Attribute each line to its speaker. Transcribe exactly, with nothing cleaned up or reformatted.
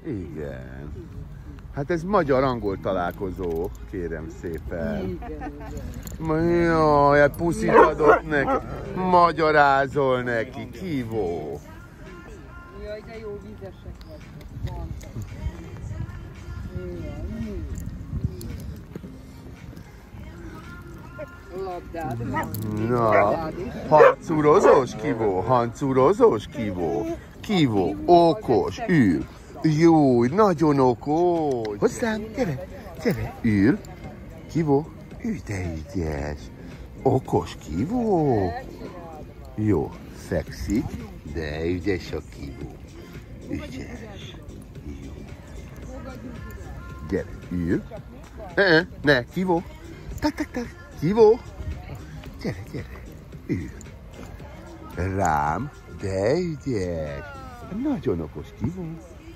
Speaker 1: Igen. Hát ez magyar-angol találkozó, kérem szépen. Jaj, puszit adott neki. Magyarázol neki, kívó.
Speaker 2: Jaj, de jó vizesek vagytok. Labdád van.
Speaker 1: Na, hancurozós kívó, hancurozós kívó. Kívó, okos, ül. Jó, nagyon okos. Hozzám, gyere, gyere, ül. Kívó, ülj, de ügyes. Okos kívó. Jó, fekszik, de ügyes a kívó. Ügyes. Jó. Gyere, ül. Ne, ne, kívó. Tak, tak, tak. Kívó. Gyere, gyere. Ül. Rám, de ügyes. Nagyon okos kívó.